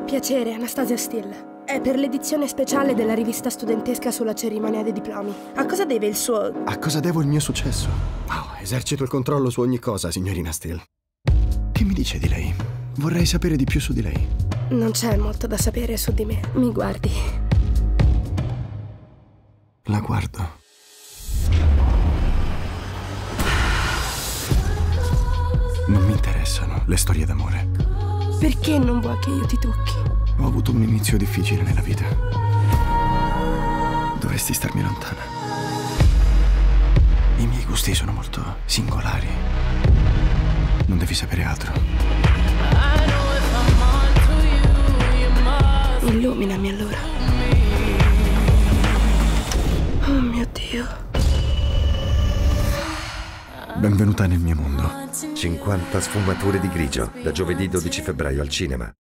Piacere, Anastasia Steele. È per l'edizione speciale della rivista studentesca sulla cerimonia dei diplomi. A cosa deve il suo... A cosa devo il mio successo? Oh, esercito il controllo su ogni cosa, signorina Steele. Che mi dice di lei? Vorrei sapere di più su di lei. Non c'è molto da sapere su di me. Mi guardi. La guardo. Non mi interessano le storie d'amore. Perché non vuoi che io ti tocchi? Ho avuto un inizio difficile nella vita. Dovresti starmi lontana. I miei gusti sono molto singolari. Non devi sapere altro. Illuminami allora. Oh mio Dio. Benvenuta nel mio mondo. 50 sfumature di grigio, da giovedì 12 febbraio al cinema.